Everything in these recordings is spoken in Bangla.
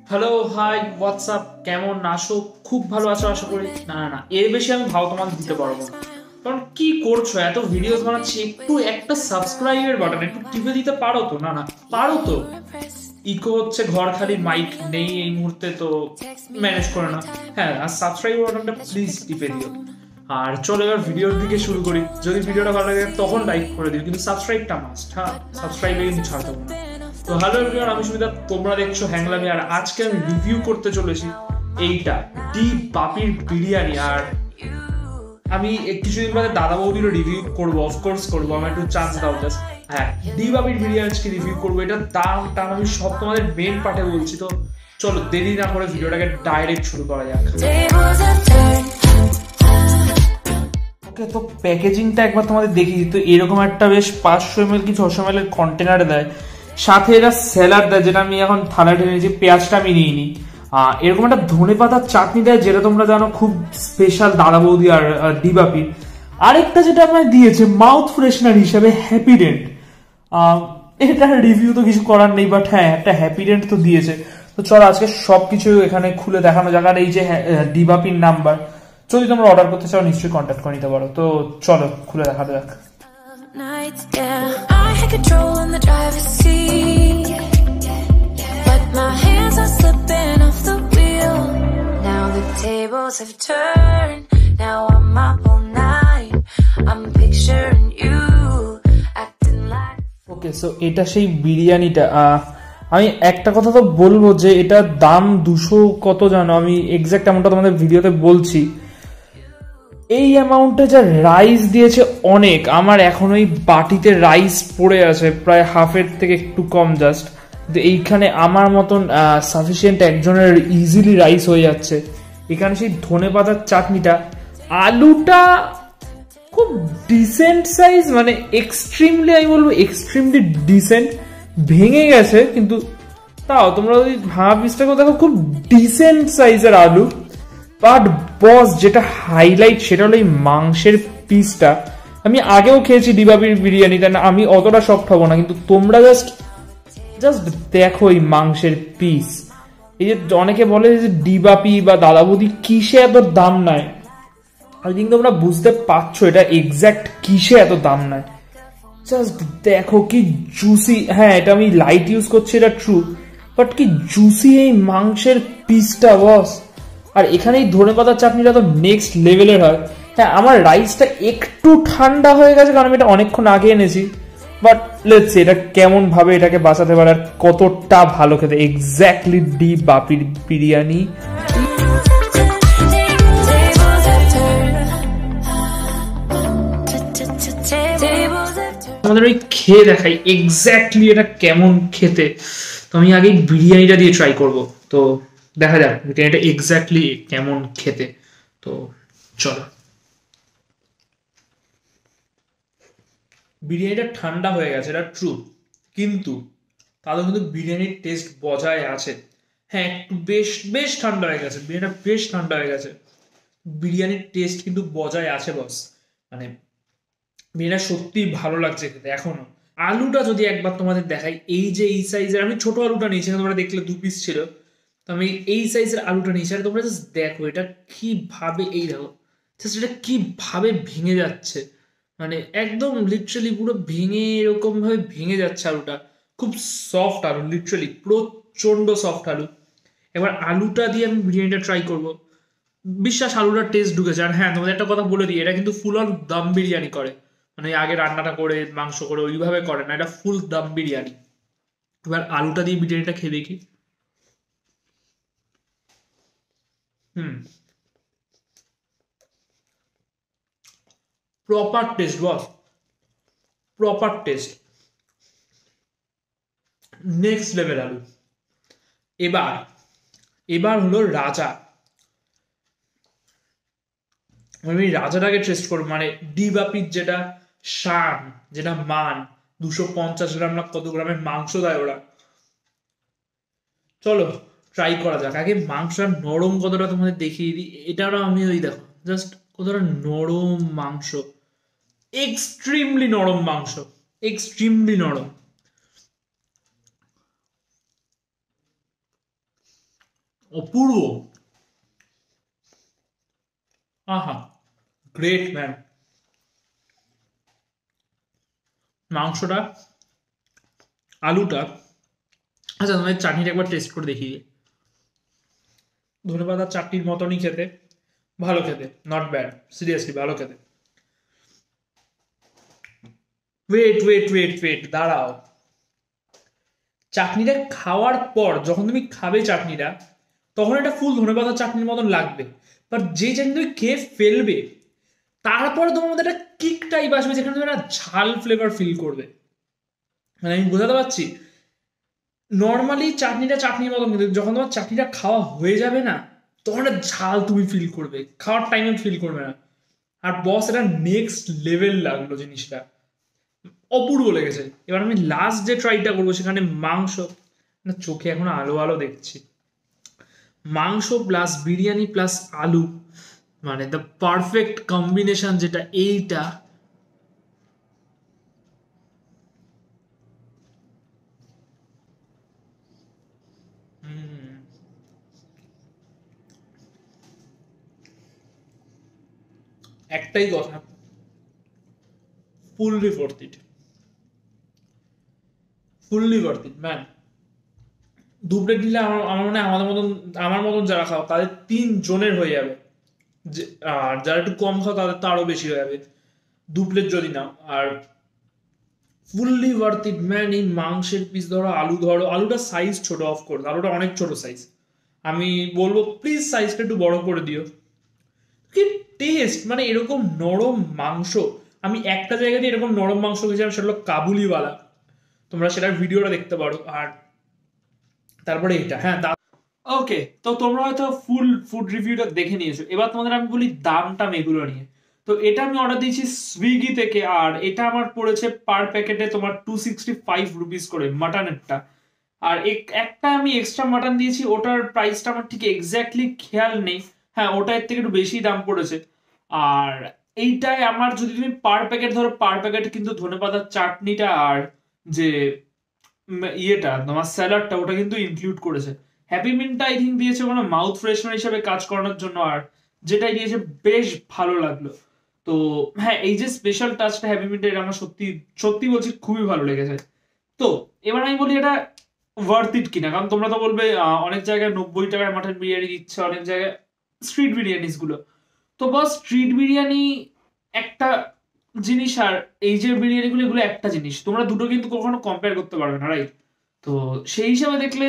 হ্যালো হাই হোয়াটসঅ্যাপ, কেমন আছো? খুব ভালো আছো আশা করি। না না না, এর বেশি আমি ভাও তোমাকে দিতে পারবো না। কারণ কি করছো, এত ভিডিওস বানাচ্ছি, একটু একটা সাবস্ক্রাইবের বাটন একটু টিপে দিতে পারো তো? না না, পারো তো। ইকো হচ্ছে, ঘর খালি, মাইক নেই এই মুহূর্তে, তো ম্যানেজ করে না। হ্যাঁ, আর সাবস্ক্রাইব বাটনটা প্লিজ টিপে দিও। আর চলো এবার ভিডিওর দিকে শুরু করি। যদি ভিডিওটা ভালো লাগে তখন লাইক করে দিও, কিন্তু সাবস্ক্রাইবটা মাস্ট। হ্যাঁ, সাবস্ক্রাইবে কিন্তু ছাড় দেবো না। তো হ্যালো এভরিওয়ান, আমি সুবিধা, তোমরা দেখছো হ্যাংলামি, আর আজকে আমি রিভিউ করতে চলেছি এইটা ডি বাপির বিরিয়ানি। আর আমি কিছুদিন বাদে দাদা বৌদিরও রিভিউ করবো, অফকোর্স করবো, আমার একটু চান্স দাও জাস্ট। হ্যাঁ, ডি বাপির বিরিয়ানি আজকে রিভিউ করবো। এটা দাম টাম আমি সব তোমাদের মেন পার্টে বলছি। তো চলো দেরি না করে ভিডিওটাকে ডাইরেক্ট শুরু করা যাক। ওকে, তো প্যাকেজিংটা একবার তোমাদের দেখিয়ে দিই। তো এরকম একটা বেশ 500 ml কি 600 ml এর কন্টেনার দেয়, সাথে এরা স্যালাড দেয়, যেটা আমি এখন থালায় ঢেলে নিয়েছি। পেঁয়াজটা আমি নিইনি। এরকম একটা ধনে পাতার চাটনি দেয়, যেটা তোমরা জানো খুব স্পেশাল দাদা বৌদি আর ডিবাপি। আরেকটা যেটা আমায় দিয়েছে মাউথ ফ্রেশনার হিসাবে হ্যাপিডেন্ট। এটা রিভিউ তো কিছু করার নেই, বাট হ্যাঁ একটা হ্যাপিডেন্ট তো দিয়েছে। তো চলো আজকে সবকিছু এখানে খুলে দেখানো যাক। আর এই যে ডিবাপির নাম্বার, যদি তোমরা অর্ডার করতে চাও নিশ্চয়ই কন্ট্যাক্ট করে নিতে পারো। তো চলো খুলে দেখা যাক। Nights, yeah, I had control in the driver's seat, but my hands are slipping off the wheel. Now the tables have turned. Now I'm up all night. I'm picturing you acting like. Okay, so এটা সেই বিরিয়ানিটা। আমি একটা কথা তো বলবো যে এটা দাম 200 কত জানো, আমি এক্সাক্ট অ্যামাউন্টটা তোমাদের ভিডিওতে বলছি। এই অ্যামাউন্টে যা রাইস দিয়েছে অনেক। আমার এখন ওই বাটিতে রাইস পড়ে আছে প্রায় হাফের থেকে একটু কম জাস্ট। এইখানে আমার মতন সাফিসিয়েন্ট একজনের ইজিলি রাইস হয়ে যাচ্ছে। এখানে সেই ধনে পাতার চাটনিটা, আলুটা খুব ডিসেন্ট সাইজ, মানে এক্সট্রিমলি, আমি বলবো এক্সট্রিমলি ডিসেন্ট। ভেঙে গেছে কিন্তু তাও তোমরা যদি ভাঙা পিসটাকে দেখো, খুব ডিসেন্ট সাইজের আলু। বাট বস, যেটা হাইলাইট সেটা হলো এই মাংসের পিসটা। আমি আগেও খেয়েছি ডিবাবির বিরিয়ানিটা, না আমি অতটা শক্ট হবো না, কিন্তু তোমরা জাস্ট দেখো এই মাংসের পিস। এই যে অনেকে বলে যে ডিবাপি বা দাদা বৌদি কিসে এত দাম নেয়, আই থিঙ্ক তোমরা বুঝতে পারছো এটা এক্সাক্ট কিসে এত দাম নেয়। জাস্ট দেখো কি জুসি। হ্যাঁ, এটা আমি লাইট ইউজ করছি, এটা ট্রু, বাট কি জুসি এই মাংসের পিসটা বস। আর এখানে এই ধনে পাতার চাটনিটা তো নেক্সট লেভেলের হয়। হ্যাঁ, আমার রাইসটা একটু ঠান্ডা হয়ে গেছে, কারণ আমি এটা অনেকক্ষণ আগে এনেছি। বাট লেটস সি এটা কেমন ভাবে এটাকে বাঁচাতে পারে, আর কতটা ভালো খেতে। এক্স্যাক্টলি ডি বাপির বিরিয়ানি। আমাদের ওই খেয়ে দেখাই এক্স্যাক্টলি এটা কেমন খেতে। তো আমি আগে বিরিয়ানিটা দিয়ে ট্রাই করব। তো দেখা যাক বিরিয়ানিটা এক্স্যাক্টলি কেমন খেতে। তো চলো। বিরিয়ানিটা ঠান্ডা হয়ে গেছে, এটা ট্রু, কিন্তু তাদের কিন্তু বিরিয়ানির টেস্ট বজায় আছে। হ্যাঁ, একটু বেশ বেশ ঠান্ডা হয়ে গেছে, বিরিয়ানিটা বেশ ঠান্ডা হয়ে গেছে, বিরিয়ানির টেস্ট কিন্তু বজায় আছে বস। মানে বিরিয়ানি সত্যি ভালো লাগছে খেতে এখনো। আলুটা যদি একবার তোমাদের দেখাই, এই যে এই সাইজের, আমি ছোট আলুটা নিয়েছি, তোমরা দেখলে 2 পিস ছিল, তো আমি এই সাইজের আলুটা নিয়েছি। আর তোমরা জাস্ট দেখো এটা কিভাবে, এই দেখো জাস্ট এটা কিভাবে ভেঙে যাচ্ছে, মানে একদম লিটারালি পুরো ভেঙে এরকম ভাবে ভেঙে যাচ্ছে আলুটা। খুব সফট আলু, লিটারালি প্রচন্ড সফট আলু। এবার আলুটা দিয়ে আমি বিরিয়ানিটা ট্রাই করব। বিশ্বাস আলুটার টেস্ট ঢুকেছে। আর হ্যাঁ, তোমাদের একটা কথা বলে দিই, এটা কিন্তু ফুল অন দম বিরিয়ানি করে, মানে আগে রান্নাটা করে মাংস করে ওইভাবে করে না, এটা ফুল দম বিরিয়ানি। এবার আলুটা দিয়ে বিরিয়ানিটা খেয়ে দেখি। Proper taste boss, proper taste, next level আলু। এবার এবার হলো রাজা। আমি রাজাটাকে টেস্ট করবো, মানে ডিবাপির যেটা শান, যেটা মান। 250 গ্রাম না কত গ্রামের মাংস দেয় ওরা। চলো ট্রাই করা যাক। আগে মাংসটা নরম কতটা তোমাদের দেখিয়ে দিই। এটাও আমি ওই দেখো জাস্ট কতটা নরম মাংস, এক্সট্রিমলি নরম মাংস, এক্সট্রিমলি নরম। অপূর্ব। আহা, গ্রেট ম্যান। মাংসটা, আলুটা, আচ্ছা তোমার চাটনিটা একবার টেস্ট করে দেখি। ধনেপাতার চাটনির মতনই খেতে, ভালো খেতে, নট ব্যাড, সিরিয়াসলি ভালো খেতে। ওয়েট ওয়েট ওয়েট ওয়েট, দাঁড়াও। চাটনিটা খাওয়ার পর যখন তুমি খাবে চাটনিটা, তখন এটা ফুল ধনেপাতার চাটনির মতন লাগবে, বাট যে চাটনি তুমি খেয়ে ফেলবে তারপরে তোমার মধ্যে একটা কিক টাইপ আসবে যেখানে তুমি একটা ঝাল ফ্লেভার ফিল করবে। মানে আমি বোঝাতে পারছি? নর্মালি চাটনিটা চাটনির মতন, কিন্তু যখন তোমার চাটনিটা খাওয়া হয়ে যাবে না, তখন একটা ঝাল তুমি ফিল করবে, খাওয়ার টাইমে ফিল করবে না। আর বস, এটা নেক্সট লেভেল লাগলো জিনিসটা, অপূর্ব লেগেছে। এবার আমি লাস্ট যে ট্রাইটা করবো সেখানে মাংস, না চোখে এখন আলো আলো দেখছি, মাংস প্লাস বিরিয়ানি প্লাস আলু, মানে দ্য পারফেক্ট কম্বিনেশন যেটা, এইটা একটাই কথা, fully worth it, fully worth it man. দু প্লেট নিলে আমার আমার মনে হয় আমার মতন যারা খাও তাদের 3 জনের হয়ে যাবে, আর যারা একটু কম খাও তাদের তো আরো বেশি হয়ে যাবে, 2 প্লেট যদি নাও। আর ফুললি ওয়ার্থ ইট ম্যান। এই মাংসের পিস ধরো, আলু ধরো, আলুটা সাইজ ছোট, অফ কোর্স আলুটা অনেক ছোট সাইজ, আমি বলবো প্লিজ সাইজটা একটু বড় করে দিও। কি টেস্ট, মানে এরকম নরম মাংস আমি একটা জায়গাতে এরকম নরম মাংস খেয়েছিলাম, সেটা হলো কাবুলিওয়ালা, তোমরা সেটার ভিডিওটা দেখতে পারো। আর তারপরে এটা, হ্যাঁ ওকে, তো তোমরা হয়তো ফুল ফুড রিভিউটা দেখে নিয়েছো, এবার তোমাদের আমি বলি দামটা এগুলো নিয়ে। তো এটা আমি অর্ডার দিয়েছি সুইগি থেকে, আর এটা আমার পড়েছে পার প্যাকেটে তোমার 265 রুপিস করে মাটনেরটা। আর একটা আমি এক্সট্রা মাটন দিয়েছি, ওটার প্রাইসটা আমার ঠিক এক্স্যাক্টলি খেয়াল নেই, হ্যাঁ ওটা এর থেকে একটু বেশি দাম পড়েছে। আর এইটাই আমার, যদি তুমি পার প্যাকেট ধরো, পার প্যাকেট কিন্তু ধনেপাতার চাটনিটা আর যে ইয়েটা তোমার স্যালাডটা, ওটা কিন্তু ইনক্লুড করেছে। হ্যাপি মিন্টটা আই থিঙ্ক দিয়েছে কোনো মাউথ ফ্রেশনার হিসেবে কাজ করানোর জন্য, আর যেটাই দিয়েছে বেশ ভালো লাগলো। তো হ্যাঁ, এই যে স্পেশাল টাচটা হ্যাপি মিন্টের, এটা আমার সত্যি সত্যি বলছি খুবই ভালো লেগেছে। তো এবার আমি বলি এটা ওয়ার্থ ইট কিনা, কারণ তোমরা তো বলবে অনেক জায়গায় 90 টাকায় মাটন বিরিয়ানি দিচ্ছে, অনেক জায়গায় স্ট্রিট বিরিয়ানিস গুলো। তো বস, স্ট্রিট বিরিয়ানি একটা জিনিস, আর এই যে বিরিয়ানি গুলো, এগুলো একটা জিনিস, তোমরা দুটো কিন্তু কখনো কম্পেয়ার করতে পারবে না, রাইট? তো সেই হিসাবে দেখলে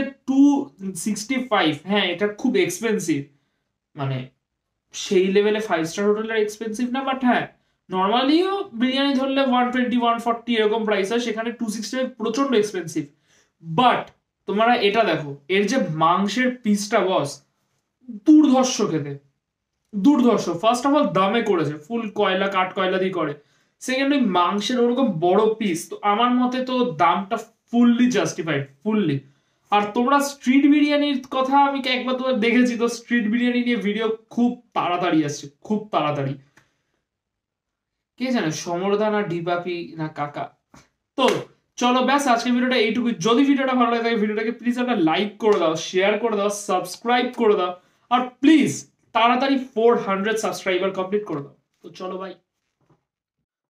265, হ্যাঁ এটা খুব এক্সপেন্সিভ, মানে সেই লেভেলে 5 স্টার হোটেলের এক্সপেন্সিভ না, বাট হ্যাঁ নর্মালিও বিরিয়ানি ধরলে 120 140 এরকম প্রাইস হয়, সেখানে 265 প্রচন্ড এক্সপেন্সিভ। বাট তোমরা এটা দেখো, এর যে মাংসের পিসটা বস, দুর্ধর্ষ খেতে, দুর্ধর্ষ। ফার্স্ট অফ অল দামে করেছে, ফুল কয়লা, কাঠ কয়লা দিয়ে করে। সেকেন্ড, ওই মাংসের ওরকম বড় পিস, তো আমার মতে তো দামটা ফুললি জাস্টিফাইড, ফুললি। আর তোমরা স্ট্রিট বিরিয়ানির কথা আমি একবার তোমার দেখেছি, তো স্ট্রিট বিরিয়ানি নিয়ে ভিডিও খুব তাড়াতাড়ি আসছে, খুব তাড়াতাড়ি। কে জানে সমরদা না ডিপাপি না কাকা। তো চলো ব্যাস, আজকের ভিডিওটা এইটুকু। যদি ভিডিওটা ভালো লাগে থাকে ভিডিওটাকে প্লিজ একটা লাইক করে দাও, শেয়ার করে দাও, সাবস্ক্রাইব করে দাও, আর প্লিজ তাড়াতাড়ি 400 সাবস্ক্রাইবার কমপ্লিট করে দাও। তো চলো ভাই।